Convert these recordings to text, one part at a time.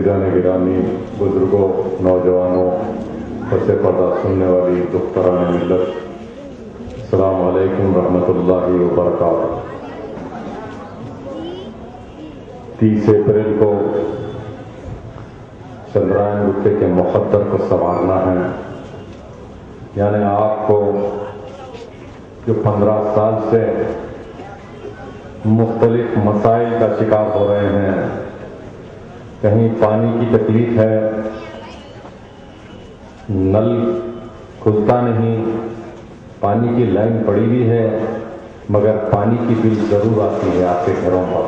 अज़ीज़ान गिरामी, बुजुर्गों, नौजवानों, पसे पर्दा सुनने वाली दुख्तरान मिल्लत, अस्सलामु अलैकुम रहमतुल्लाहि व बरकातुहू। 30 अप्रैल को चंद्रायन गुट्टे के मुक़द्दर को संवारना है, यानी आपको जो 15 साल से मुख्तलिफ मसाइल का शिकार हो रहे हैं, कहीं पानी की तकलीफ है, नल खुलता नहीं, पानी की लाइन पड़ी हुई है, मगर पानी की बिल जरूर आती है आपके घरों पर।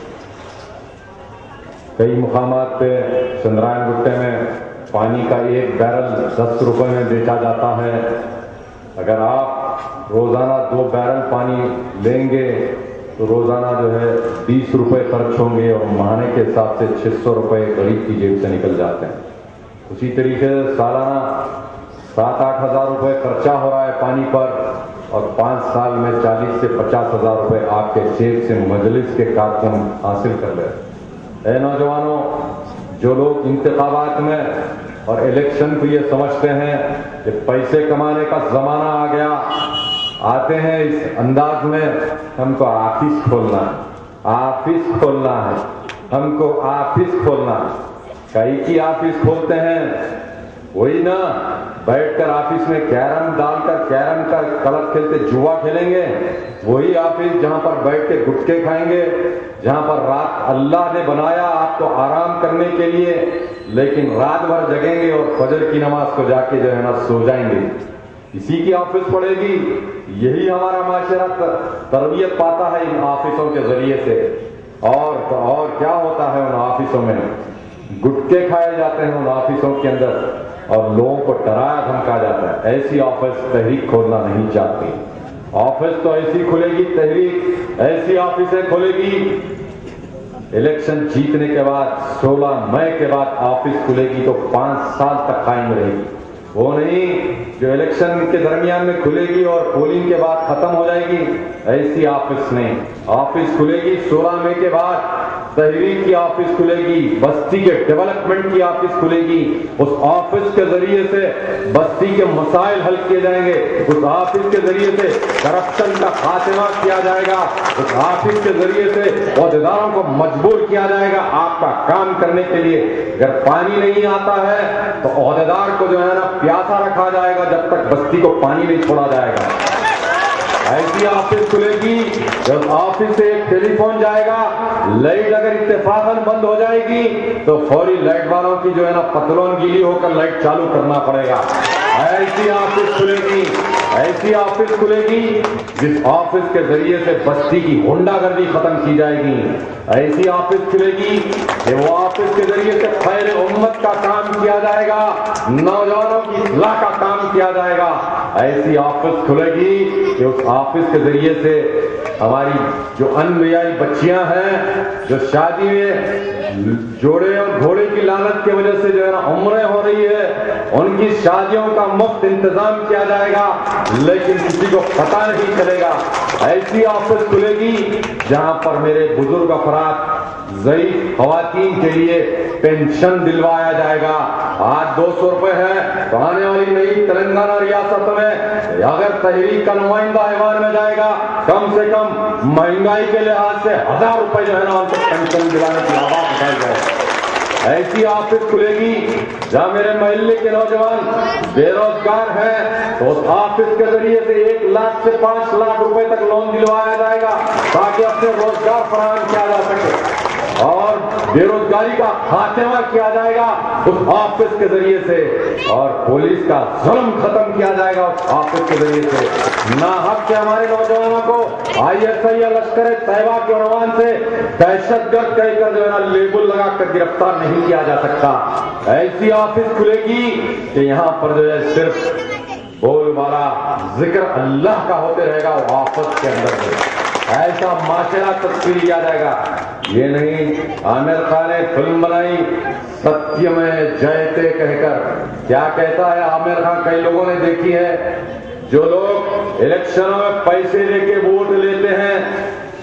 कई मुकामात पे चंद्रायन गुट्टे में पानी का एक बैरल 10 रुपए में बेचा जाता है। अगर आप रोजाना 2 बैरल पानी लेंगे तो रोजाना जो है 20 रुपए खर्च होंगे और महीने के हिसाब से 600 रुपए गरीब की जेब से निकल जाते हैं। उसी तरीके से सालाना 7-8 हज़ार रुपए खर्चा हो रहा है पानी पर, और 5 साल में 40 से 50 हज़ार रुपए आपके जेब से मजलिस के कारकुन हासिल कर ले। ऐ नौजवानों, जो लोग इंतखाबात में और इलेक्शन को ये समझते हैं कि पैसे कमाने का जमाना आ गया, आते हैं इस अंदाज में हमको ऑफिस खोलना है, हमको ऑफिस खोलना है। कई की ऑफिस खोलते हैं, वही ना बैठकर ऑफिस में कैरम डालकर कैरम का कलर खेलते जुआ खेलेंगे, वही ऑफिस जहां पर बैठ के गुटके खाएंगे, जहां पर रात अल्लाह ने बनाया आपको आराम करने के लिए, लेकिन रात भर जगेंगे और फजर की नमाज को जाके जो है ना सो जाएंगे। इसी की ऑफिस पड़ेगी। यही हमारा माशरा तरबियत पाता है इन ऑफिसों के जरिए से। और क्या होता है उन ऑफिसों में? गुटके खाए जाते हैं उन ऑफिसों के अंदर और लोगों को डराया धमका जाता है। ऐसी ऑफिस तहरीक खोलना नहीं चाहती। ऑफिस तो ऐसी खुलेगी तहरीक, ऐसी ऑफिसें खुलेगी इलेक्शन जीतने के बाद, 16 मई के बाद ऑफिस खुलेगी तो 5 साल तक कायम रहेगी। वो नहीं जो इलेक्शन के दरमियान में खुलेगी और पोलिंग के बाद खत्म हो जाएगी। ऐसी ऑफिस नहीं। ऑफिस खुलेगी 16 मई के बाद, तहरीक की ऑफिस खुलेगी, बस्ती के डेवलपमेंट की ऑफिस खुलेगी। उस ऑफिस के जरिए से बस्ती के मसाइल हल किए जाएंगे, उस ऑफिस के जरिए से करप्शन का खात्मा किया जाएगा, उस ऑफिस के जरिए से ओहदेदारों को मजबूर किया जाएगा आपका काम करने के लिए। अगर पानी नहीं आता है तो ओहदेदार को जो है ना प्यासा रखा जाएगा जब तक बस्ती को पानी नहीं छोड़ा जाएगा। ऐसी ऑफिस खुलेगी, जब ऑफिस से एक टेलीफोन जाएगा, लाइट अगर इत्तेफाकन बंद हो जाएगी तो फौरी लाइट वालों की जो है ना पतलोन गीली होकर लाइट चालू करना पड़ेगा। ऐसी ऑफिस खुलेगी, ऐसी ऑफिस खुलेगी जिस ऑफिस के जरिए से बस्ती की गुंडागर्दी खत्म की जाएगी। ऐसी ऑफिस खुलेगी कि वो ऑफिस के जरिए से खैर उम्मत का काम किया जाएगा, नौजवानों की इस्लाह का काम किया जाएगा। ऐसी ऑफिस खुलेगी कि उस ऑफिस के जरिए से हमारी जो अनब्याई बच्चियां हैं, जो शादी में जोड़े और घोड़े की लानत की वजह से जो है ना उम्रें हो रही है, उनकी शादियों का मुफ्त इंतजाम किया जाएगा, लेकिन किसी को पता नहीं चलेगा। ऐसी ऑफिस खुलेगी जहां पर मेरे बुजुर्ग अफराद ज़ईफ खवातीन के लिए पेंशन दिलवाया जाएगा। आज 200 रुपए है तो आने वाली नई तेलंगाना रियासत में अगर तहरीक का नुमाइंदा ऐवान में जाएगा, कम से कम महंगाई के लिहाज से 1000 रुपए जो है ना उनको पेंशन दिलाने की आवाज उठाई जाए। ऐसी ऑफिस खुलेगी जहां मेरे मोहल्ले के नौजवान बेरोजगार हैं तो उस ऑफिस के जरिए से 1 लाख से 5 लाख रुपए तक लोन दिलवाया जाएगा ताकि अपने रोजगार फराहम किया जा सके और बेरोजगारी का खात्मा किया जाएगा उस ऑफिस के जरिए से, और पुलिस का जुल्म खत्म किया जाएगा उस ऑफिस के जरिए से। नाहक के हमारे नौजवानों को ISI या लश्कर तैयबा के उन्वान से दहशतगर्द कहकर जो है ना लेबल लगाकर गिरफ्तार नहीं किया जा सकता। ऐसी ऑफिस खुलेगी कि यहाँ पर जो है सिर्फ बोलबाला जिक्र अल्लाह का होते रहेगा ऑफिस के अंदर। ऐसा माशरा तस्वीर किया जाएगा। ये नहीं आमिर खान ने फिल्म बनाई सत्य में जयते कहकर, क्या कहता है आमिर खान? कई लोगों ने देखी है। जो लोग इलेक्शनों में पैसे लेके वोट लेते हैं, वोट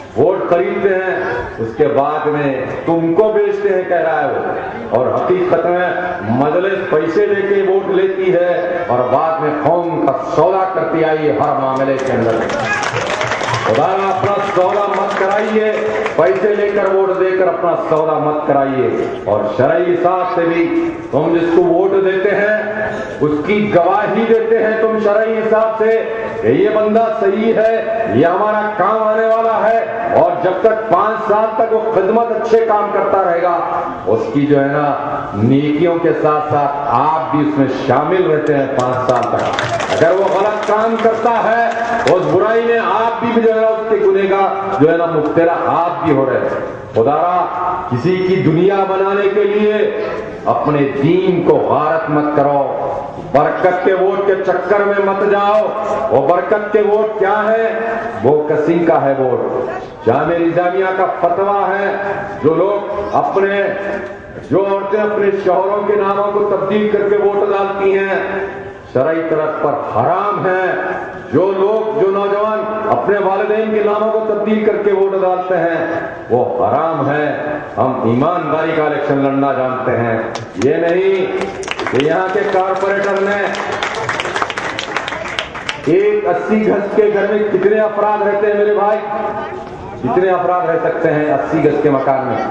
خریدتے ہیں, اس کے بعد میں تم کو بیچتے ہیں کہہ رہا ہے وہ. اور حقیقت میں مجلس پیسے دے کے ووٹ لیتی ہے اور بعد میں قوم کا سودا کرتی آئی ہر معاملے کے اندر. خدا اپنا سودا مت کرائیے, پیسے لے کر ووٹ دے کر اپنا سودا مت کرائیے. اور شرعی حساب سے بھی تم جس کو ووٹ دیتے ہیں اس کی گواہی دیتے ہیں تم شرعی حساب سے کہ یہ بندہ صحیح ہے, یہ ہمارا کام آنے والا ہے. اور جب تک 5 سال تک وہ خدمت اچھے کام کرتا رہے گا, اس کی جو ہے نا نیکیوں کے ساتھ ساتھ آپ بھی اس میں شامل رہتے ہیں 5 سال تک. اگر وہ غلط کام کرتا ہے اس برائی میں آپ بھی جو ہے اس کے گنہگار جو ہے نا مبتلا آپ بھی ہو رہے ہیں. خدا را کسی کی دنیا بنانے کے لیے اپنے دین کو غارت مت کرو, برکت کے ووٹ کے چکر میں مت جاؤ. وہ برکت کے ووٹ کیا ہے؟ وہ کسی کا ہے ووٹ. جامعہ نظامیہ کا فتویٰ ہے, جو لوگ جو عورتیں اپنے شوہروں کے ناموں کو تبدیل کر کے ووٹ ڈالتی ہیں شرعی طرف پر حرام ہے. جو نوجوان اپنے والدین کے ناموں کو تبدیل کر کے ووٹ ڈالتے ہیں وہ حرام ہے. ہم ایمانداری کا الیکشن لڑنا جانتے ہیں, یہ نہیں کہ یہاں کے کارپوریٹر نے ایک 80 گز کے گھر میں کتنے افراد رہتے ہیں میرے بھائی؟ کتنے افراد رہ سکتے ہیں 80 گز کے مکان میں؟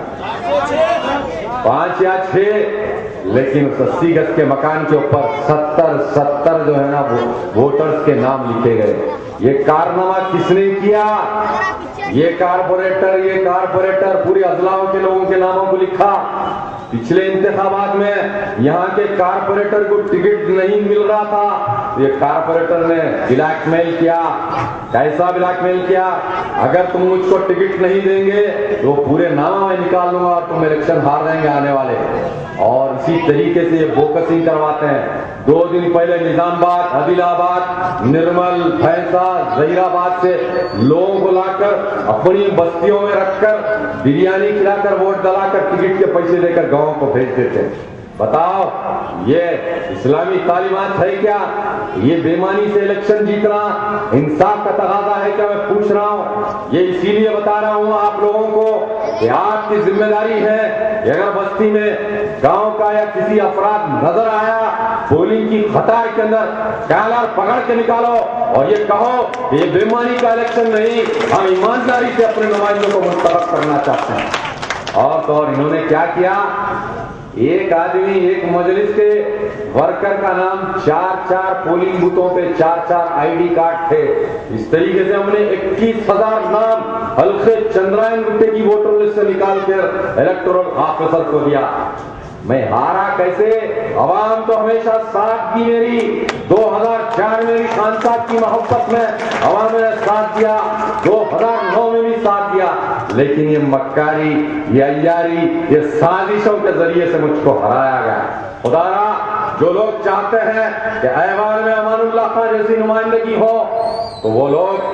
5 یا 6. لیکن اس 80 گز کے مکان کے اوپر 70 جو ہے نا ووٹرز کے نام لکھے گئے. یہ کارنامہ کس نے کیا؟ یہ کارپوریٹر پوری اضلاع کے لوگوں کے ناموں کو لکھا. پچھلے انتخابات میں یہاں کے کارپوریٹر کو ٹکٹ نہیں مل رہا تھا, یہ کارپوریٹر نے بلیک میل کیا. کیسا بلیک میل کیا؟ اگر تم مجھ کو ٹکٹ نہیں دیں گے تو پورے نامہ میں نکال لوں گا اور تم الیکشن ہار جائیں گے آنے والے. اور اسی طریقے سے یہ بوکسنگ کرواتے ہیں. 2 دن پہلے نظام آباد, عادل آباد, نرمل, بھینسا, ظہیر آباد سے لوگوں کو لا کر اپنی بستیوں میں رکھ کر بریانی کھلا کر ووٹ ڈلا کر ٹکٹ کے پیسے دے کر گاؤں کو بھیج دیتے ہیں. بتاؤ یہ اسلامی تعلیمات ہے کیا؟ یہ بےمانی سے الیکشن جیتنا انصاف کا تقاضا ہے کیا؟ میں پوچھ رہا ہوں. یہ اسی لیے بتا رہا ہوں آپ لوگوں کو کہ آپ کی ذمہ داری ہے کہ اگر بستی میں گاؤں کا یا کسی افراد نظر آیا پولنگ کی قطار کے اندر, کالر پکڑ کے نکالو اور یہ کہو کہ یہ بےمانی کا الیکشن نہیں, ہم ایمانداری سے اپنے نمائندوں کو منتخب کرنا چاہتے ہیں. اور تو اور انہوں نے کیا کیا, ایک آدمی ایک مجلس کے ورکر کا نام 4 پولنگ بوتھوں پہ 4 آئی ڈی کارڈ تھے. اس طریقے سے ہم نے 21,000 نام حلقے چندرائن گٹے کی ووٹر لسٹ سے نکال کر الیکٹورل آفیسر کو دیا. میں ہارا کیسے؟ عوام تو ہمیشہ ساتھ دی میری. 2004 میں بھی خان صاحب کی محبت میں عوام نے ساتھ دیا, 2009 میں بھی ساتھ دیا, لیکن یہ مکاری, یہ عیاری, یہ سازشوں کے ذریعے سے مجھ کو ہرایا گیا. خدا را جو لوگ چاہتے ہیں کہ ایوان میں امان اللہ خان جیسی نمائندگی ہو تو وہ لوگ,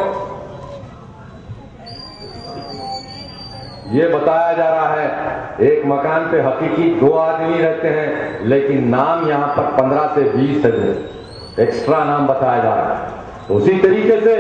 یہ بتایا جا رہا ہے ایک مکان پہ حقیقی 2 آدمی رہتے ہیں لیکن نام یہاں پر 15 سے 20 ہے, ایکسٹرا نام بتایا جا رہا ہے. اسی طریقے سے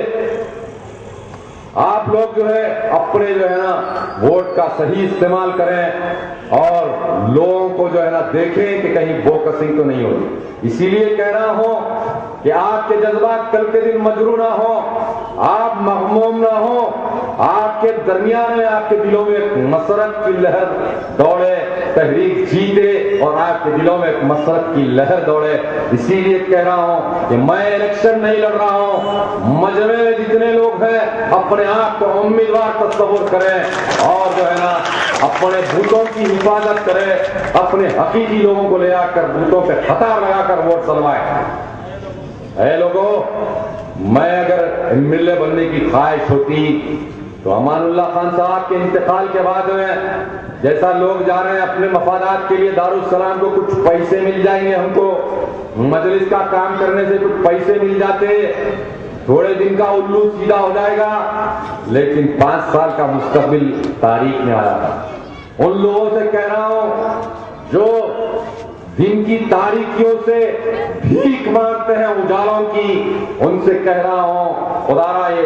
آپ لوگ جو ہے اپنے جو ہے نا ووٹ کا صحیح استعمال کریں اور لوگوں کو جو ہے نا دیکھیں کہ کہیں بوکسنگ تو نہیں ہوگی. اسی لیے کہہ رہا ہوں کہ آپ کے جذبات کل کے دن مجروح نہ ہو, آپ مغموم نہ ہو, آپ کے درمیان میں آپ کے دلوں میں ایک مسرت کی لہر دوڑے, تحریک جیتے اور آپ کے دلوں میں ایک مسرت کی لہر دوڑے. اسی لیے کہہ رہا ہوں کہ میں الیکشن نہیں لڑ رہا ہوں, مجمع میں جتنے لوگ ہیں اپنے آپ کو امیدوار تصور کریں اور جو ہے نا اپنے بوتوں کی حفاظت کریں, اپنے حقیقی لوگوں کو لے آ کر بوتوں پہ قطار لگا کر ووٹ ڈلوائیں. اے لوگوں, میں اگر ایم ایل اے بننے کی خواہش ہوتی تو امان اللہ خان صاحب کے انتقال کے بعد میں جیسا لوگ جا رہے ہیں اپنے مفادات کے لیے دارالسلام کو کچھ پیسے مل جائیں گے, ہم کو مجلس کا کام کرنے سے کچھ پیسے مل جاتے, تھوڑے دن کا الو سیدھا ہو جائے گا, لیکن 5 سال کا مستقبل تاریخ میں آیا تھا. ان لوگوں سے کہہ رہا ہوں جو دن کی تاریکیوں سے بھیک مانگتے ہیں اجالوں کی, ان سے کہہ رہا ہوں خدا را یہ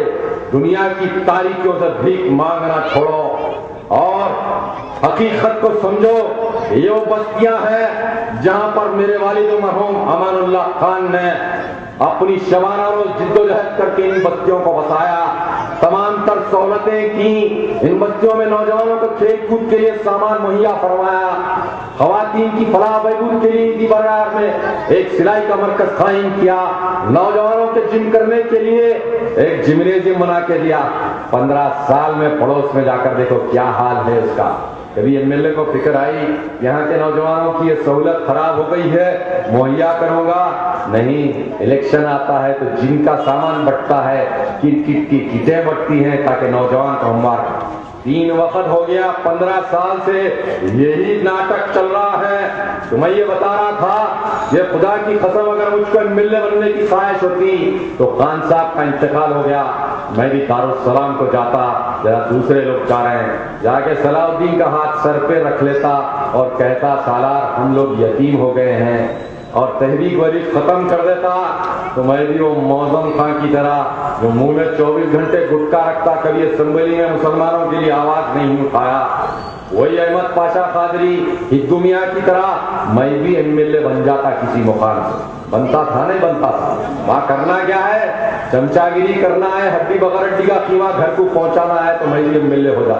दुनिया की तारीकियों से भीख मांगना छोड़ो और हकीकत को समझो। ये वो बस्तियां हैं जहां पर मेरे वालिद मरहूम अमानुल्लाह खान ने अपनी शबाना रोज जिद्दोजहद करके इन बस्तियों को बसाया, तमाम तर सहूलतें की, इन बस्तियों में नौजवानों को खेल कूद के लिए सामान मुहैया फरमाया, खवातीन की फलाह बहबूद के लिए ईदी बाजार में एक सिलाई का मरकज कायम किया, नौजवानों के जिम करने के लिए एक जिम्नेजियम बना के दिया। 15 साल में पड़ोस में जाकर देखो क्या हाल है उसका। कभी एमएलए को फिक्र आई यहाँ के नौजवानों की ये सहूलत खराब हो गई है, मुहैया करूंगा? नहीं, इलेक्शन आता है तो जिनका सामान बंटता है, किट की किटें बंटती हैं ताकि नौजवान को होमवर्क। 3 वक्त हो गया, 15 साल से यही नाटक चल रहा है। तो मैं ये बता रहा था, ये खुदा की कसम अगर मुझको एमएलए बनने की ख्वाहिश होती तो खान साहब का इंतकाल हो गया, मैं भी दारुस्सलाम को जाता, जरा दूसरे लोग जा रहे हैं, जाके सलाउद्दीन का हाथ सर पे रख लेता और कहता सालार हम लोग यतीम हो गए हैं, और तहरीक वरीक खत्म कर देता। तो मैं भी वो मौजम खां की तरह जो मुंह में 24 घंटे गुटखा रखता, कभी असेंबली में मुसलमानों के लिए आवाज नहीं उठाया। वही अहमद पाशा कादरी हिद्दू मियां की तरह मैं भी एमएलए बन जाता किसी मुकाम से। बनता था नहीं बनता था, वहां करना क्या है, चमचागिरी करना है, हड्डी बगैर हड्डी का कीमा घर को पहुंचाना है, तो मैं भी एमएलए हो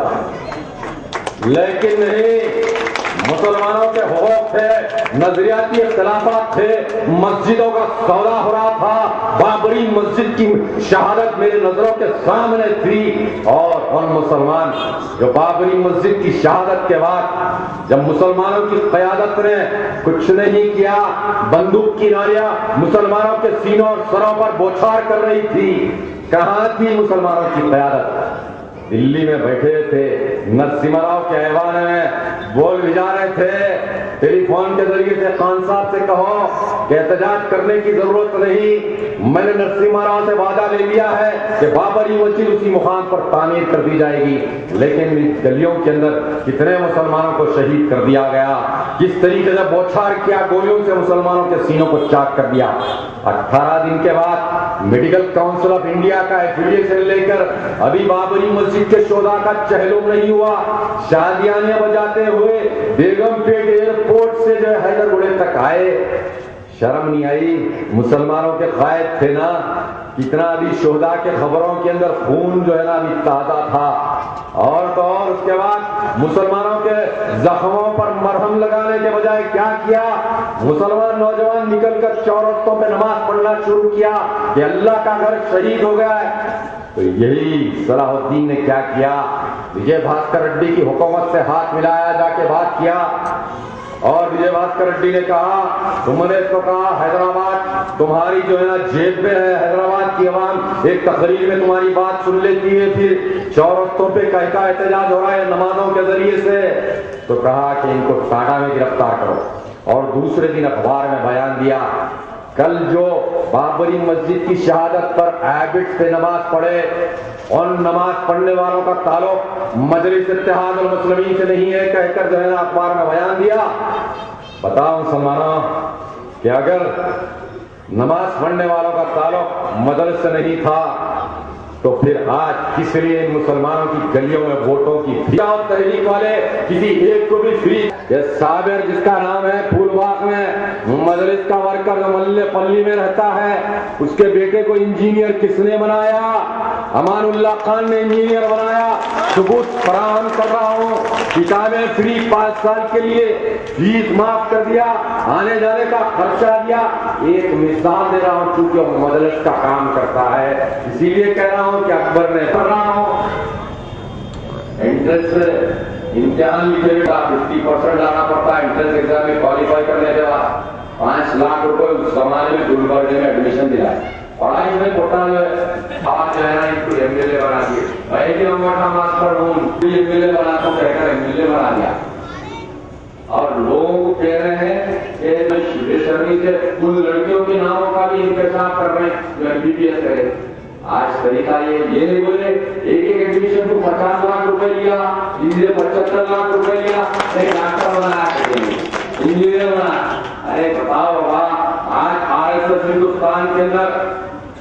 जाता। लेकिन नहीं, मुसलमानों के हुकूक थे, नजरियाती इख्तिलाफात थे, मस्जिदों का सौदा हो रहा था, बाबरी मस्जिद की शहादत मेरी नजरों के सामने थी, और उन मुसलमान जो बाबरी मस्जिद की शहादत के बाद जब मुसलमानों की क़यादत ने कुछ नहीं किया, बंदूक की नालियां मुसलमानों के सीनों और सरों पर बौछार कर रही थी, कहां थी मुसलमानों की क़यादत? दिल्ली में बैठे थे, नरसिम्हा राव के ऐवान में बोल भिजा रहे थे, टेलीफोन के जरिए से खान साहब से कहो कि एहतजाज करने की जरूरत नहीं, मैंने नरसिम्हा राव से वादा ले लिया है कि बाबरी मस्जिद उसी मुकाम पर तामीर कर दी जाएगी। लेकिन गलियों के अंदर कितने मुसलमानों को शहीद कर दिया गया, किस तरीके से बौछार किया, गोलियों से मुसलमानों के सीनों को चाक कर दिया। 18 दिन के बाद मेडिकल काउंसिल ऑफ इंडिया का एफिलिएशन लेकर अभी बाबरी मस्जिद के शोधा का चहलुम नहीं हुआ, शादियाने बजाते हुए बेगमपेट एयरपोर्ट से जो हैदरगुड़े तक आए, शर्म नहीं आई? मुसलमानों के कायद थे ना, कितना अभी शोहदा के खबरों के अंदर खून जो है ना अभी ताजा था, और तो और उसके बाद मुसलमानों के जख्मों पर मरहम लगाने के बजाय क्या किया, मुसलमान नौजवान निकलकर चौरस्तों पे नमाज पढ़ना शुरू किया कि अल्लाह का घर शहीद हो गया है। तो यही सलाहुद्दीन ने क्या किया, विजय भास्कर रेड्डी की हुकूमत से हाथ मिलाया, जाके बात किया, और विजय भास्कर रेड्डी ने कहा तुमने तो कहा हैदराबाद तुम्हारी जो है ना जेब में है, हैदराबाद की आवाम एक तकरीर में तुम्हारी बात सुन लेती है, फिर चौरस्तों पे कहका एहतजाज हो रहा है नमाजों के जरिए से। तो कहा कि इनको टाटा में गिरफ्तार करो, और दूसरे दिन अखबार में बयान दिया कल जो बाबरी मस्जिद की शहादत पर एबिट से नमाज पढ़े, उन नमाज पढ़ने वालों का ताल्लुक मजलिस इत्तेहाद अल मुस्लिमीन से नहीं है, कहकर जो है ना अखबार में बयान दिया। बताओ मुसलमानों कि अगर नमाज पढ़ने वालों का ताल्लुक मजलिस से नहीं था तो फिर आज किस लिए इन मुसलमानों की गलियों में वोटों की तहरीक वाले किसी एक को भी फ्री, ये साबिर जिसका नाम है फूलबाग में मजलिस का वर्कर जो मल्ले पल्ली में रहता है, उसके बेटे को इंजीनियर किसने बनाया? अमानुल्लाह खान ने इंजीनियर बनाया। सबूत फराहम कर रहा हूँ, किताबें फ्री 5 साल के लिए, फीस माफ कर दिया, आने जाने का खर्चा दिया। एक मिसाल दे रहा हूँ क्योंकि वो मजलिस का काम करता है, इसीलिए कह रहा हूँ कि अकबर ने कर रहा हूँ एंट्रेंस इम्तिहान लिखे बेटा 50% लाना पड़ता है एंट्रेंस एग्जाम में क्वालिफाई करने के बाद। 5 लाख रुपए उस जमाने में गुलबर्ग में एडमिशन दिलाए, पढ़ाई में कोटा जो है आज जो है ना इनको एमएलए बना दिए। मैं भी अंगूठा मास्टर हूँ, एमएलए बनाता हूँ कहकर एमएलए बना दिया। और लोग कह रहे हैं कि बेशर्मी से उन लड़कियों के नामों का भी इंतजाम कर रहे हैं जो एमबीबीएस करे। आज तरीका ये नहीं बोले एक एडमिशन को 50 लाख रुपए लिया, इसलिए 75 लाख रुपए लिया, एक डॉक्टर बनाया, इंजीनियर बना। अरे बताओ बाबा, आज आरएसएस हिंदुस्तान के अंदर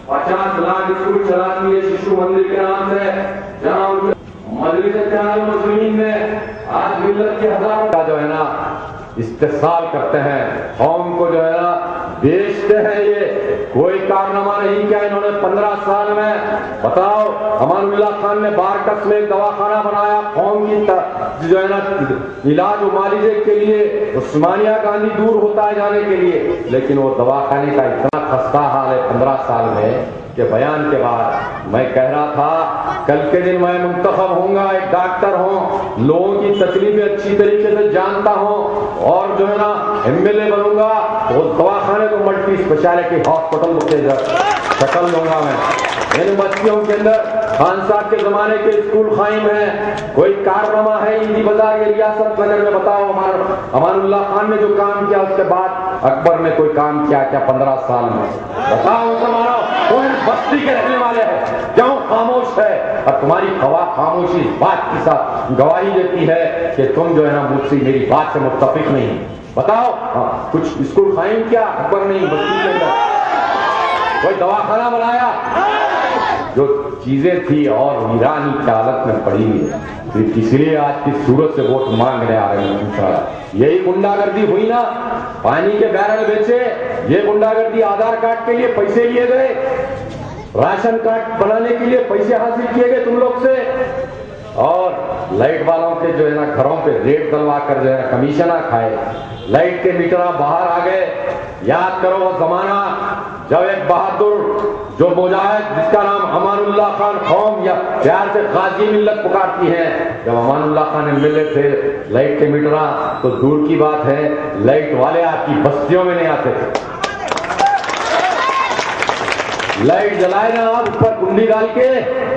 50 लाख स्कूल चला दिए शिशु मंदिर के नाम से, जहाँ मजलिस मुस्लिमीन में आज मिल्लत के हजारों का जो है ना इस्तेसाल करते हैं, कौम को जो है ना बेचते हैं। ये कोई कारनामा नहीं किया इन्होंने 15 साल में। बताओ, अमानुल्लाह खान ने बारकस में एक दवाखाना बनाया कौम की जो है ना इलाज मुआलिजे के लिए, उस्मानिया गांधी दूर होता है जाने के लिए, लेकिन वो दवाखाने का इतना खस्ता हाल है 15 साल में के बयान के बाद मैं कह रहा था कल के दिन मैं मुंतखब होऊंगा, एक डॉक्टर हूं, लोगों की तकलीफें अच्छी तरीके से जानता हूं और जो है ना एमएलए बनूंगा, वो दवाखाने को मल्टी स्पेशलिटी हॉस्पिटल के शक्ल लूंगा मैं। इन बस्तियों के अंदर खान साहब के जमाने के स्कूल कायम है, कोई कारनामा है इंदी बाजार या रियासत नगर में? बताओ, अमानुल्लाह खान ने जो काम किया उसके बाद अकबर ने कोई काम किया क्या 15 साल में? बताओ मुसलमानों, कोई बस्ती के रहने वाले हैं क्यों खामोश है? और तुम्हारी खामोशी इस बात के साथ गवाही देती है कि तुम जो है ना मुझसे मेरी बात से मुत्तफिक नहीं। बताओ, कुछ स्कूल कायम किया अकबर ने बस्ती के अंदर? कोई दवाखाना बनाया? जो चीजें थी और वीरानी की हालत में पड़ी है, तो इसलिए आज की सूरत से वोट मांगने आ रहे हैं। दूसरा यही गुंडागर्दी हुई ना, पानी के बैरल बेचे, ये गुंडागर्दी आधार कार्ड के लिए पैसे लिए गए, राशन कार्ड बनाने के लिए पैसे हासिल किए गए तुम लोग से, और लाइट वालों के जो है ना घरों पे रेट डलवा कर जो है ना कमीशना खाए, लाइट के मीटर बाहर आ गए। याद करो वो जमाना जब एक बहादुर जो मुजाहिद जिसका नाम अमानुल्लाह खान कौम या प्यार से गाजी मिल्लत पुकारती है, जब अमानुल्लाह खान एमएलए थे लाइट के मीटर तो दूर की बात है लाइट वाले आपकी बस्तियों में नहीं आते थे। लाइट जलाए ना आप ऊपर कुंडी डाल के,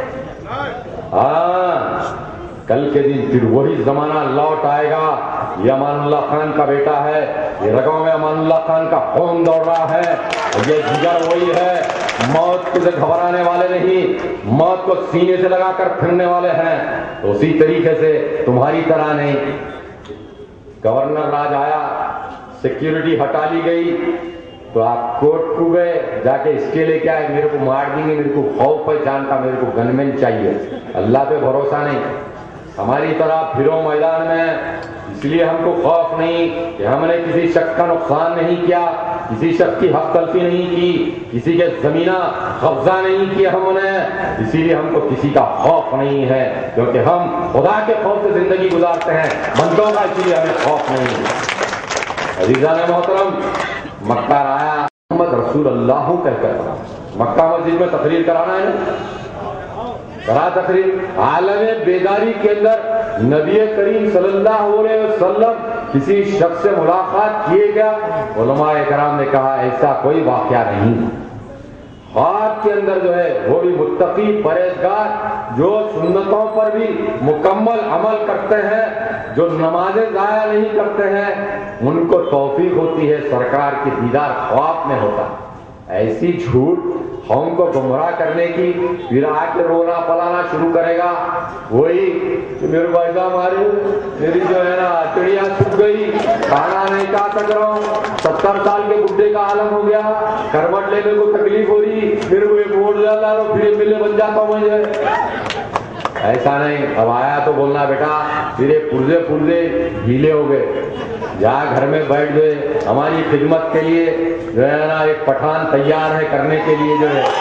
हाँ कल के दिन फिर वही जमाना लौट आएगा। ये अमानुल्लाह खान का बेटा है, ये रगों में अमानुल्लाह खान का खून दौड़ रहा है, ये जिगर वही है, मौत से घबराने वाले नहीं, मौत को सीने से लगाकर फिरने वाले हैं। तो उसी तरीके से तुम्हारी तरह नहीं, गवर्नर राज आया, सिक्योरिटी हटा ली गई, तो आप कोर्ट को गए, जाके इसके लिए क्या है मेरे को मार देंगे, मेरे को खौफ पहचान का, मेरे को गनमैन चाहिए, अल्लाह पे भरोसा नहीं। हमारी तरह फिरो मैदान में, इसलिए हमको खौफ नहीं कि हमने किसी शख्स का नुकसान नहीं किया, किसी शख्स की हक तलफी नहीं की, किसी के जमीना कब्जा नहीं किया हमने, इसीलिए हमको किसी का खौफ नहीं है, क्योंकि हम खुदा के खौफ से जिंदगी गुजारते हैं, बंदों का इसीलिए हमें खौफ नहीं है। अजीज़ान मोहतरम, मक्का आया मोहम्मद रसूल अल्लाह कहकर मक्का मस्जिद में तकरीर कराना है, करा तकरीर। आलम बेदारी के अंदर नबी करीम सल्लल्लाहु अलैहि वसल्लम किसी शख्स से मुलाकात किए क्या? उलमाए कराम ने कहा ऐसा कोई वाकया नहीं। ख्वाब के अंदर जो है वो भी मुत्तकी परहेजगार जो सुन्नतों पर भी मुकम्मल अमल करते हैं, जो नमाजें जाया नहीं करते हैं, उनको तौफीक होती है सरकार की दीदार ख्वाब में होता। ऐसी झूठ हमको गुमराह करने की, फिर आके रोना पलाना शुरू करेगा, वही मेरे भाईजा मारे, मेरी जो है ना चिड़िया छुप गई, खाना नहीं खा सक रहा हूँ, 70 साल के बुढ़े का आलम हो गया, करवट लेने को तकलीफ हो रही, फिर वो एक वोट डाला तो फिर मिले बन जाता हूँ मुझे। ऐसा नहीं, अब आया तो बोलना बेटा, फिर पुर्जे गीले हो गए, जा घर में बैठ गए, हमारी खिदमत के लिए जो है ना एक पठान तैयार है करने के लिए, जो है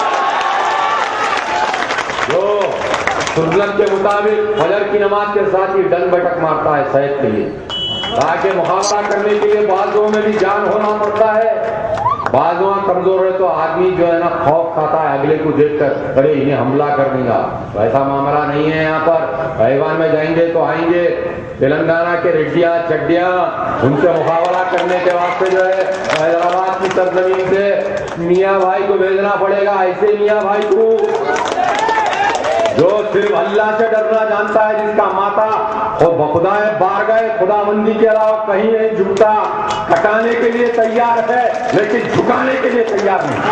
जो सुन्नत के मुताबिक फजर की नमाज के साथ ही डंड बैठक मारता है सेहत के लिए, ताकि मुहावरा करने के लिए बाजुओं में भी जान होना पड़ता है। बाजुआ कमजोर है तो आदमी जो है ना खौफ खाता है अगले को देखकर, अरे इन्हें हमला कर देगा। वैसा मामला नहीं है। यहाँ पर ऐवान में जाएंगे तो आएंगे तेलंगाना के रेड्डिया चड्डिया, उनसे मुकाबला करने के वास्ते जो है हैदराबाद की सरजमीन से मियाँ भाई को भेजना पड़ेगा। ऐसे मियाँ भाई को जो सिर्फ अल्लाह से डरना जानता है, जिसका माता और खुदाए बार गए, खुदाबंदी के अलावा कहीं नहीं झुकता, कटाने के लिए तैयार है लेकिन झुकाने के लिए तैयार नहीं।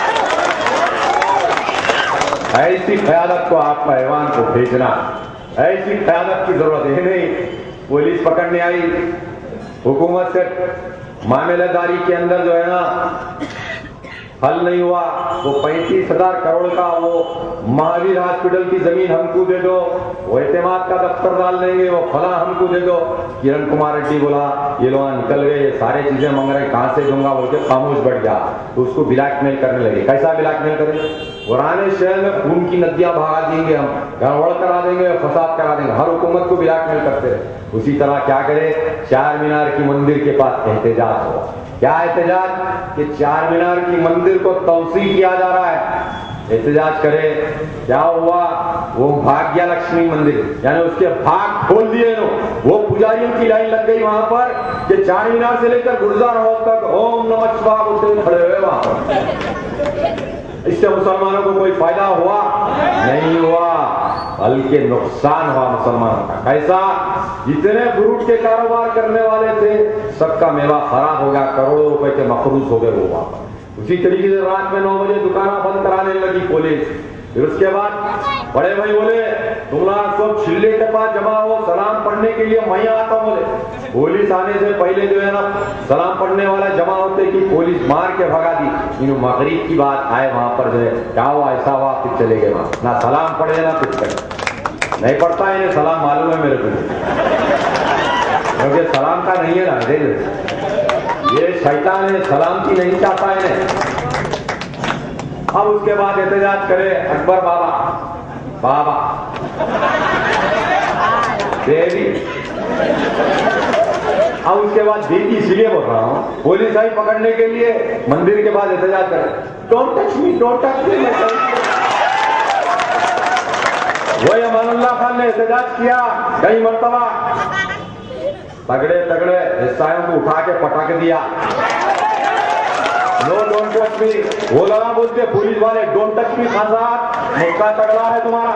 ऐसी क़यादत को आपका ऐवान को भेजना, ऐसी क़यादत की जरूरत है नहीं। पुलिस पकड़ने आई, हुकूमत से मामलेदारी के अंदर जो है ना حل نہیں ہوا. وہ 35,000 کروڑ کا وہ مہاویر ہاسپٹل کی زمین ہم کو دے دو, وہ اعتماد کا دفتر ڈال دیں گے, وہ فلاں ہم کو دے دو. کرن کمار ریڈی بولا یہ لوگ نکل گئے, یہ سارے چیزیں مانگ رہے, کہاں سے دوں گا بول کے خاموش بیٹھ گیا. تو اس کو بلیک میل کرنے لگے. کیسا بلیک میل کرے؟ پرانے شہر میں خون کی ندیاں بہا دیں گے, ہم گڑبڑ کرا دیں گے, فساد کرا دیں گے. ہر حکومت کو بلیک میل کرتے رہے. اسی طرح کیا کرے, چار مینار کی مندر کے پاس احتجاج ہو. کیا احتجاج؟ کہ چار مینار کی مندر کو توسیع کیا جا رہا ہے. احتجاج کرے. کیا ہوا؟ وہ بھاگیہ لکشمی مندر, یعنی اس کے بھاگ کھول دیے نا. وہ پجاریوں کی لائن لگ گئی وہاں پر کہ چار مینار سے لے کر گلزار ہاؤس تک اوم نمہ شواہ بولتے ہوئے کھڑے ہوئے وہاں پر. اس سے مسلمانوں کو کوئی فائدہ ہوا؟ نہیں ہوا, بلکہ نقصان ہوا مسلمانوں کا. کیسا؟ جتنے فروٹ کے کاروبار کرنے والے تھے سب کا میوہ خراب ہو گیا, کروڑوں روپے کے مقروض ہو گئے وہ وہاں پر. اسی طریقے سے رات میں 9 بجے دکانیں بند کرانے لگی پولیس. پھر اس کے بعد بڑے بھائی بولے تم لوگ سب چلے کے پاس جمع ہو, سلام پڑھنے کے لیے میں آتا ہوں. بولے پولیس آنے سے پہلے جو ہے نا سلام پڑھنے والے جمع ہوتے کہ پولیس مار کے بھگا دی. انہوں مغرب کی بات آئے وہاں پر جو ہے کیا ہوا, ایسا ہوا, پھر چلے گئے وہاں. نہ سلام پڑھے نہ کچھ کرے. نہیں پڑھتا انہیں سلام معلوم ہے میرے کو, کیونکہ سلام کا نہیں ہے نا. یہ شیطان ہے, سلامتی نہیں چاہتا ہے. اب اس کے بعد احتجاج کرے اکبر بابا دیوی. اب اس کے بعد دیوی اس لیے بول رہا ہوں, پولیس آئی پکڑنے کے لیے, مندر کے بعد احتجاج کرے don't touch me, don't touch me. وہی امان اللہ خان نے احتجاج کیا کئی مرتبہ, تگڑے عیسائیوں کو اٹھا کے پٹک دیا. No don't touch me. وہ لگا بولتے پولیس والے ڈونٹ ٹچ می خان صاحب, مکہ تگڑا ہے تمہارا.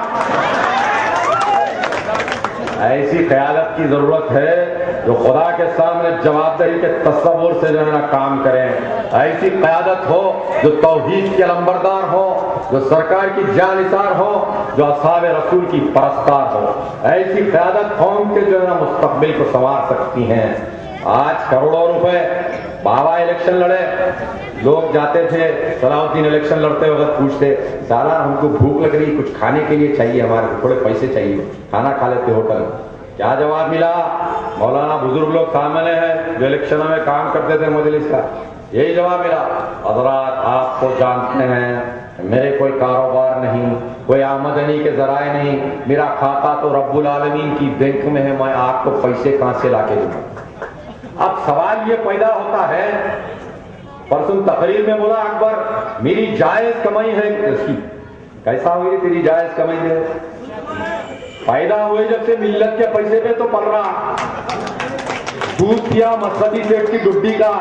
ایسی قیادت کی ضرورت ہے جو خدا کے سامنے جوابدہی کے تصور سے جو ہے نا کام کریں. ایسی قیادت ہو جو توحید کے لمبردار ہو, جو سرکار کی جانثار ہو, جو اصحاب رسول کی پرستار ہو. ایسی قیادت قوم کے جو ہے نا مستقبل کو سنوار سکتی ہیں. آج کروڑوں روپے بابا الیکشن لڑے, لوگ جاتے تھے صلاح الدین الیکشن لڑتے وقت پوچھتے سالہ ہم کو بھوک لگ رہی, کچھ کھانے کے لیے چاہیے, ہمارے کو تھوڑے پیسے چاہیے, کھانا کھا لیتے ہوٹل میں. کیا جواب ملا؟ مولانا بزرگ لوگ سامنے ہیں جو الیکشنوں میں کام کرتے تھے مجلس کا, یہی جواب ملا, حضرات آپ کو جانتے ہیں میرے کوئی کاروبار نہیں, کوئی آمدنی کے ذرائع نہیں, میرا کھاتا تو رب العالمین کی بینک میں ہے, میں آپ کو پیسے کہاں سے لا کے دوں. اب سوال یہ پیدا ہوتا ہے, پرسوں تقریر میں بولا اکبر میری جائز کمائی ہے اس کی. کیسا ہوئی تیری جائز کمائی ہے؟ پیدا ہوئے جب سے ملت کے پیسے پہ تو پڑ رہا, دودھ پیا مسجدی سیٹ کی ڈڈی کا,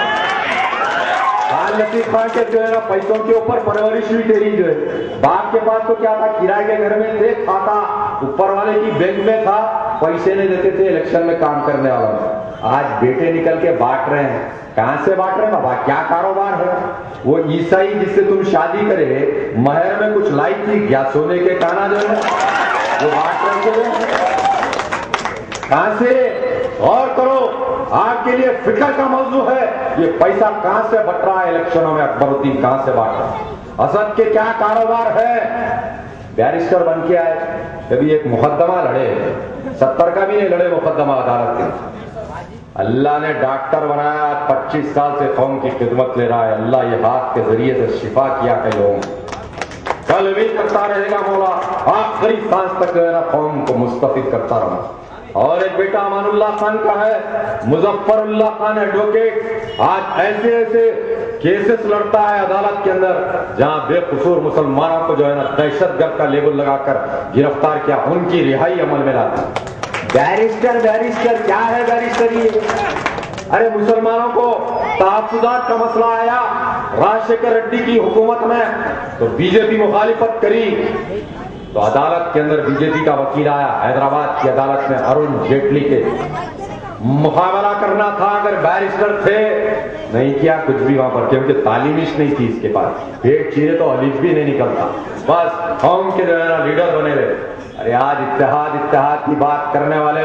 لطیف خان کے جو ہے نا پیسوں کے اوپر پرورش ہوئی تیری. جو ہے باپ کے پاس تو کیا تھا, کرائے کے گھر میں تھے, کھاتا اوپر والے کی بینک میں تھا, پیسے نہیں دیتے تھے الیکشن میں کام کرنے والا. آج بیٹے نکل کے بانٹ رہے ہیں. کہاں سے بانٹ رہے ہیں بابا, کیا کاروبار ہے؟ وہ عیسائی جس سے تم شادی کرے مہر میں کچھ لائی تھی, کیا سونے کے کانا جو ہے وہ بانٹ رہے ہیں. کہاں سے؟ غور کرو, آپ کے لیے فکر کا موضوع ہے. یہ پیسہ کہاں سے بٹ رہا ہے الیکشنوں میں, اکبر الدین کہاں سے بانٹ رہا ہے, اسد کے کیا کاروبار ہے؟ بیرسٹر بن کے آئے, کبھی ایک مقدمہ لڑے, 70 کا بھی نہیں لڑے مقدمہ عدالت کے. اللہ نے ڈاکٹر بنایا, 25 سال سے قوم کی خدمت لے رہا ہے. اللہ یہ ہاتھ کے ذریعے سے شفا کیا کئی لوگوں, کل بھی کرتا رہے گا مولا, آخری سانس تک جو ہے نا قوم کو مستفید کرتا رہا. اور ایک بیٹا امان اللہ خان کا ہے, مظفر اللہ خان ایڈوکیٹ, آج ایسے ایسے کیسز لڑتا ہے عدالت کے اندر جہاں بے قصور مسلمانوں کو جو ہے نا دہشت گرد کا لیبل لگا کر گرفتار کیا, ان کی رہائی عمل میں لاتا. بیرسٹر کیا ہے بیرسٹر؟ یہ ارے مسلمانوں کو تحفظات کا مسئلہ آیا راجشیکھر ریڈی کی حکومت میں تو بی جے پی مخالفت کری, تو عدالت کے اندر بی جے پی کا وکیل آیا, حیدرآباد کی عدالت میں ارون جیٹلی کے مقابلہ کرنا تھا. اگر بیرسٹر تھے نہیں کیا کچھ بھی وہاں پر, کیونکہ تعلیمیش نہیں تھی اس کے پاس, پیٹ چیرے تو الف بھی نہیں نکلتا, بس قوم کے جو ہے نا لیڈر بنے رہے. ارے آج اتحاد کی بات کرنے والے,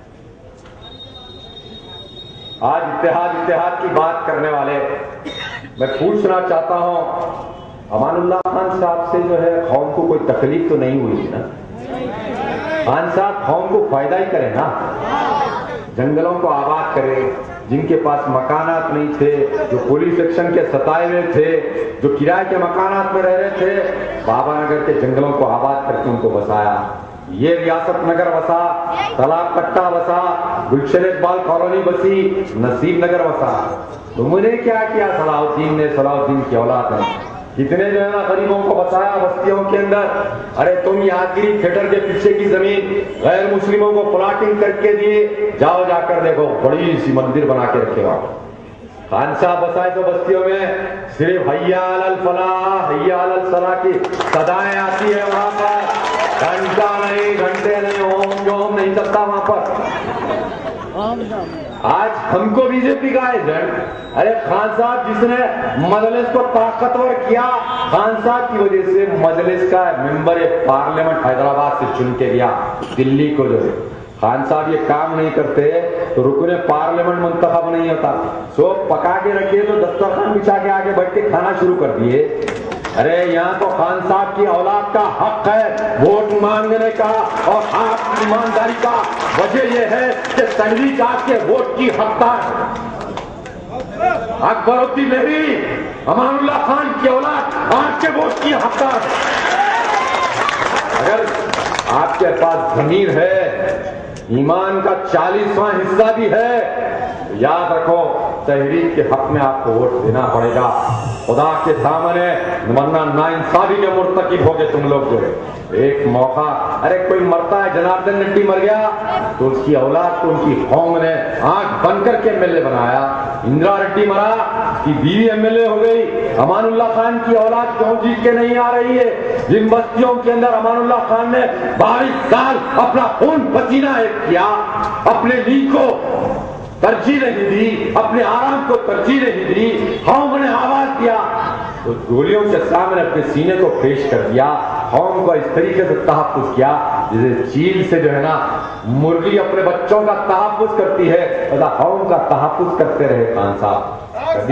آج اتحاد کی بات کرنے والے میں پوچھنا چاہتا ہوں امان اللہ خان صاحب سے جو ہے قوم کو کوئی تکلیف تو نہیں ہوئی نا؟ خان صاحب قوم کو فائدہ ہی کرے نا، جنگلوں کو آباد کرے، جن کے پاس مکانات نہیں تھے، جو پولیس ایکشن کے ستائے ہوئے تھے، جو کرائے کے مکانات میں رہ رہے تھے، بابا نگر کے جنگلوں کو آباد کر کے ان کو بسایا۔ یہ ریاست نگر بسا، تالاب کٹا بسا، گلشن اقبال کالونی بسی، نصیب نگر بسا۔ تم نے کیا کیا؟ صلاح الدین نے، صلاح الدین کی اولاد نے کتنے جو ہے نا غریبوں کو بسایا بستیوں کے اندر۔ ارے تم یادگیری تھیٹر کے پیچھے کی زمین غیر مسلموں کو پلاٹنگ کر کے دیے، جاؤ جا کر دیکھو بڑی سی مندر بنا کے رکھے وہاں۔ خان صاحب بسائے تو بستیوں میں صرف حیا علی الفلاح حیا علی الصلاح کی صدائیں آتی ہے وہاں پر، گھنٹہ نہیں، گھنٹے نہیں، اوم جوم نہیں چلتا وہاں پر۔ آج ہم کو بی جے پی کا ایجنٹ، ارے خان صاحب جس نے مجلس کو طاقتور کیا، خان صاحب کی وجہ سے مجلس کا ممبر پارلیمنٹ حیدرآباد سے چن کے گیا دلی کو۔ جو ہے خان صاحب یہ کام نہیں کرتے تو رکن پارلیمنٹ منتخب نہیں ہوتا۔ سو پکا کے رکھیے تو دسترخوان بچھا کے آگے بیٹھ کے کھانا شروع کر دیے۔ ارے یہاں تو خان صاحب کی اولاد کا حق ہے ووٹ مانگنے کا، اور آپ کی ایمانداری کا وجہ یہ ہے کہ تنویر آپ کے ووٹ کی حقدار اکبر الدین مہری، امان اللہ خان کی اولاد آپ کے ووٹ کی حقدار۔ اگر آپ کے پاس ضمیر ہے، ایمان کا 40واں حصہ بھی ہے، یاد رکھو تحریک کے حق میں آپ کو ووٹ دینا پڑے گا، خدا کے سامنے، ورنہ ناانصافی کے مرتکب ہوگے تم لوگ۔ جو ہے ایک موقع، ارے کوئی مرتا ہے، جناردن ریڈی مر گیا تو اس کی اولاد کو ان کی قوم نے آنکھ بند کر کے ایم ایل اے بنایا۔ اندرا ریڈی مرا، اس کی بیوی ایم ایل اے ہو گئی۔ امان اللہ خان کی اولاد کیوں جیت کے نہیں آ رہی ہے؟ جن بستیوں کے اندر امان اللہ خان نے 22 سال اپنا خون پسینہ ایک کیا، اپنے لیگ کو ترجیح نہیں دی، اپنے آرام کو ترجیح نہیں دی، قوم نے آواز دیا تو گولیوں کے سامنے اپنے سینے کو پیش کر دیا، قوم کو اس طریقے سے تحفظ کیا جسے چیل سے جو ہے نا مرغی اپنے بچوں کا تحفظ کرتی ہے، ایسا قوم کا تحفظ کرتے رہے خان صاحب۔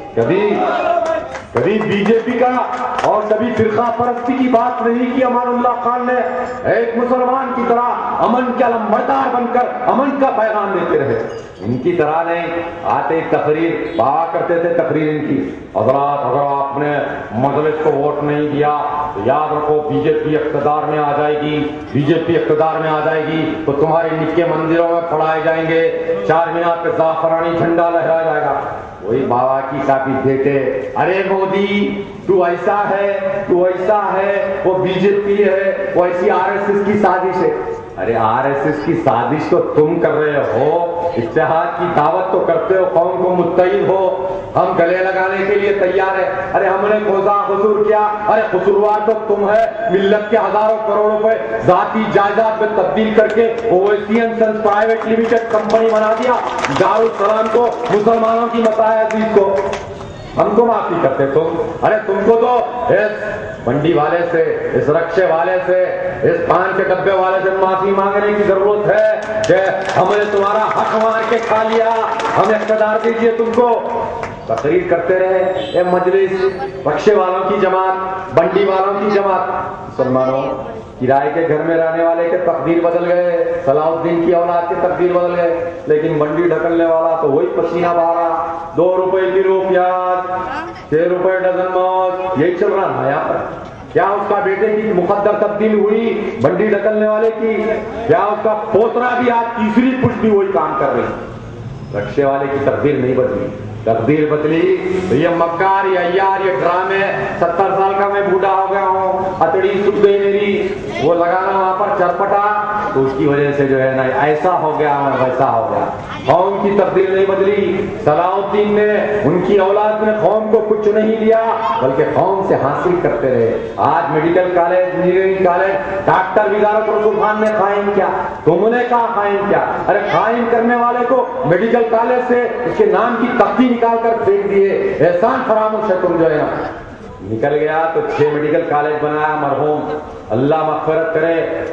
کبھی بی جے پی کا اور کبھی فرقہ پرستی کی بات نہیں کی امان اللہ خان نے، ایک مسلمان کی طرح امن کے علمبردار بن کر امن کا پیغام دیتے رہے۔ ان کی طرح نہیں آتے تقریر پایا کرتے تھے، تقریر ان کی، حضرات اگر آپ نے مجلس کو ووٹ نہیں دیا تو یاد رکھو بی جے پی اقتدار میں آ جائے گی، بی جے پی اقتدار میں آ جائے گی تو تمہارے نکے مندروں میں پڑھائے جائیں گے، چار مینار پہ زعفرانی جھنڈا لہرایا جائے گا۔ وہی بابا کی کاپی دیتے، ارے مودی تو ایسا ہے، تو ایسا ہے، وہ بی جے پی ہے، وہ ایسی آر ایس ایس کی سازش ہے۔ ارے آر ایس ایس کی سازش تو تم کر رہے ہو، اتحاد کی دعوت تو کرتے ہو، قوم کو متحد ہو، ہم گلے لگانے کے لیے تیار ہیں۔ ارے ہم نے کوزہ قصور کیا، ارے قصوروار تو تم ہے، ملت کے ہزاروں کروڑ روپے ذاتی جائیداد میں تبدیل کر کے اویسین سنس پرائیویٹ لمیٹڈ کمپنی بنا دیا، دارالسلام کو، مسلمانوں کی مسائل عزیز کو، ہم کو معافی کرتے تم۔ ارے تم کو تو اس منڈی والے سے، اس رکشے والے سے، اس پان کے ڈبے والے سے معافی مانگنے کی ضرورت ہے کہ ہم نے تمہارا حق مار کے کھا لیا، ہمیں اقتدار دیجیے تم کو۔ تقریر کرتے رہے، اے مجلس، رکشے والوں کی جماعت، بنڈی والوں کی جماعت، مسلمانوں کرائے کے گھر میں رہنے والے کے تقدیر بدل گئے، صلاح الدین کی اولاد کے تقدیر بدل گئے، لیکن منڈی ڈھکلنے والا تو وہی پسینہ بہا رہا، 2 روپے کلو پیاز، 6 روپے ڈزن موز، یہی چل رہا ہے یہاں پر۔ کیا اس کا بیٹے کی مقدر تبدیل ہوئی منڈی ڈھکلنے والے کی؟ کیا اس کا پوترا بھی آج تیسری پشت بھی وہی کام کر رہی؟ رکشے والے کی تقدیر نہیں بدلی، تقدیر بدلی تو یہ مکار، یہ عیار، یہ ڈرامے، 70 سال کا میں بوڑھا ہو گیا ہوں، اتڑی سک گئی میری، وہ لگانا وہاں پر چرپٹا تو اس کی وجہ سے جو ہے نا ایسا ہو گیا ویسا ہو گیا۔ قوم کی تقدیر نہیں بدلی، صلاح الدین نے، ان کی اولاد نے قوم کو کچھ نہیں دیا بلکہ قوم سے حاصل کرتے رہے۔ آج medical college, engineering college doctor Wizarat Rasul Khan نے قائم کیا، تم نے کہا قائم کیا؟ ارے قائم کرنے والے کو میڈیکل کالج سے اس کے نام کی تختی نکال کر پھینک دیے، احسان فراموش ہے تم جو ہے نا۔ نکل گیا تو 6 میڈیکل کالج بنایا مرحوم، اللہ مغفرت کرے،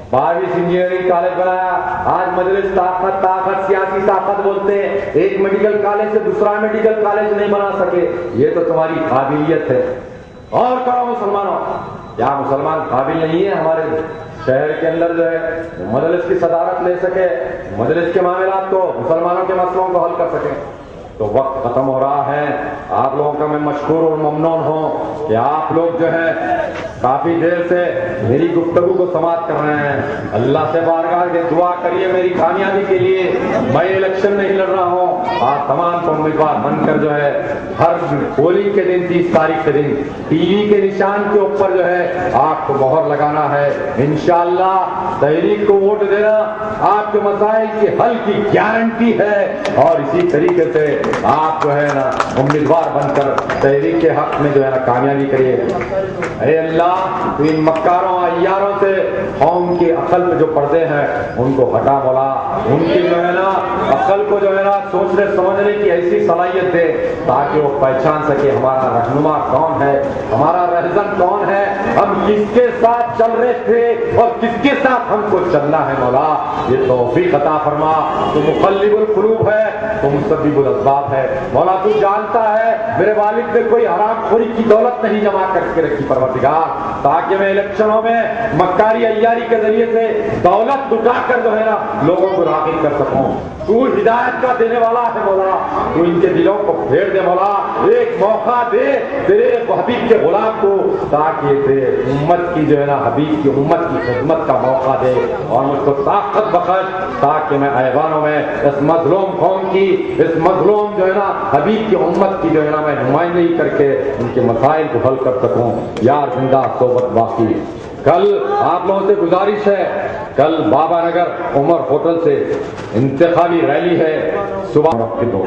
22 इंजीनियरिंग कॉलेज बनाया। आज मजलिस ताकत ताकत सियासी ताकत बोलते हैं, एक मेडिकल कॉलेज से दूसरा मेडिकल कॉलेज नहीं बना सके। ये तो तुम्हारी काबिलियत है। और करो मुसलमानों, क्या मुसलमान काबिल नहीं है हमारे शहर के अंदर जो है मजलिस की सदारत ले सके, मजलिस के मामलात को, मुसलमानों के मसलों को हल कर सके? तो वक्त खत्म हो रहा है। आप लोगों का मैं मशकूर और ममनून हूँ कि आप लोग जो है काफी देर से मेरी गुफ्तगू को समाप्त कर रहे हैं। अल्लाह से बारगाह के दुआ करिए मेरी कामयाबी के लिए। मैं इलेक्शन नहीं लड़ रहा हूँ, आप तमाम को उम्मीदवार बनकर जो है हर पोलिंग के दिन 30 तारीख के दिन टीवी के निशान के ऊपर जो है आपको मोहर लगाना है। इंशाअल्लाह तहरीक को वोट देना आपके मसाइल के हल की गारंटी है। और इसी तरीके से आप जो है ना उम्मीदवार बनकर तहरीक के हक में जो है ना कामयाबी करिए। अरे अल्लाह, तो इन मक्कारों अय्यारों से कौम के अकल में जो पर्दे हैं उनको हटा मौला, उनकी जो है ना अकल को जो है ना सोचने समझने की ऐसी सलाहियत दे ताकि वो पहचान सके हमारा रहनुमा कौन है, हमारा रहज़न कौन है, हम किसके साथ चल रहे थे और किसके साथ हमको चलना है। मौला ये तौफीक अता फरमा। तो मुक़ल्लिबुल क़ुलूब है, तो मुसब्बिबुल अस्बाब है। मौला तू जानता है मेरे वालिद ने कोई हरामखोरी की दौलत नहीं जमा करके रखी परवरदिगार, ताकि मैं इलेक्शनों में मक्कारी अय्यारी के जरिए से दौलत लुटाकर जो है ना लोगों को राग़िब कर सकूं। तू हिदायत का देने वाला है मौला, तू इनके दिलों को फेर दे मौला। एक मौका दे तेरे हबीब के गुलाम को, ताकि तेरे उम्मत की जो है ना हबीब की उम्मत की खिदमत का मौका दे और मुझको ताकत बख्श, ताकि मैं ऐवानों में इस मजलूम कौम की, इस मजलूम जो है ना हबीब की उम्मत की जो है ना मैं नुमाइंदगी करके उनके मसाइल को हल कर सकूं। यार जिंदा सोबत बाकी। कल आप लोगों से गुजारिश है, कल बाबा नगर उमर होटल से इंतखाबी रैली है, सुबह रख दो।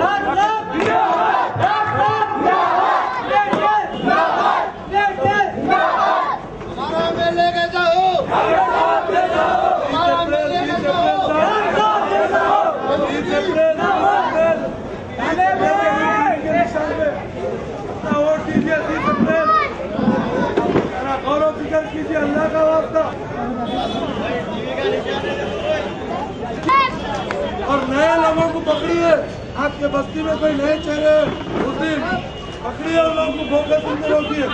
अल्लाह का वास्ता और नए लोगों को पकड़िए। आपके बस्ती में कोई नए चेहरे मुस्लिम पकड़िए, उन लोगों को फोकस करके रोकिए।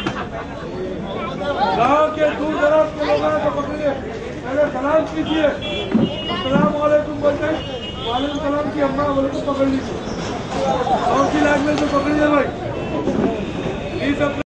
गाँव के दूर दराज के लोगों को पकड़िए, पहले सलाम कीजिए, अस्सलाम वालेकुम बोलते, वालेकुम सलाम की अम्मा बोले तो पकड़ लीजिए। और की लैंग्वेज में पकड़िए भाई।